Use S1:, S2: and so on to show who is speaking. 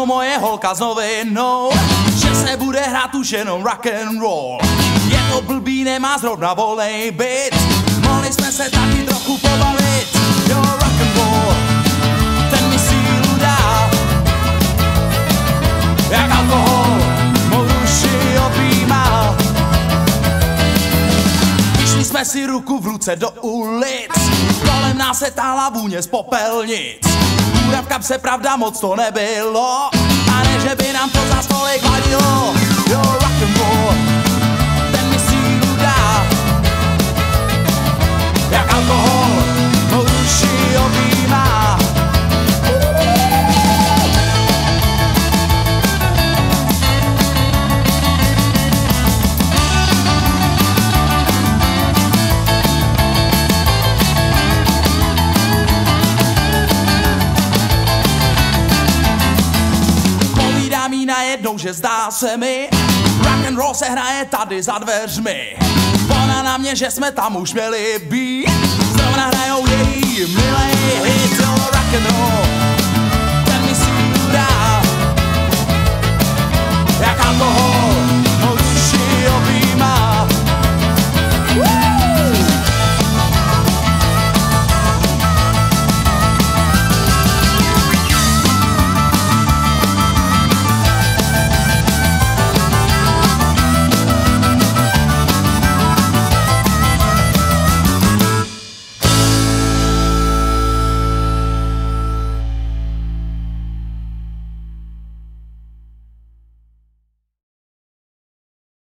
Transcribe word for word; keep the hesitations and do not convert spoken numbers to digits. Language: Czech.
S1: to moje holka z novinou, že se bude hrát už jenom rock and roll. Je to blbý, nemá zrovna volnej byt, mohli jsme se taky trochu pobavit. Jo, rock and roll, ten mi sílu dá, jak alkohol mou duši objímá. Vyšli jsme si ruku v ruce do ulic, kolem nás se táhla vůně z popelnic. Hůra v kapse, pravda, moc to nebylo, a ne, že by nám to zas tolik vadilo. Jo, rock and roll, ten mi sílu dá, jak alkohol mou duši objímá. Najednou, že zdá se mi, rock and roll se hraje tady za dveřmi. Ona na mě, že jsme tam už měli být, zrovna hrajou její milej hit.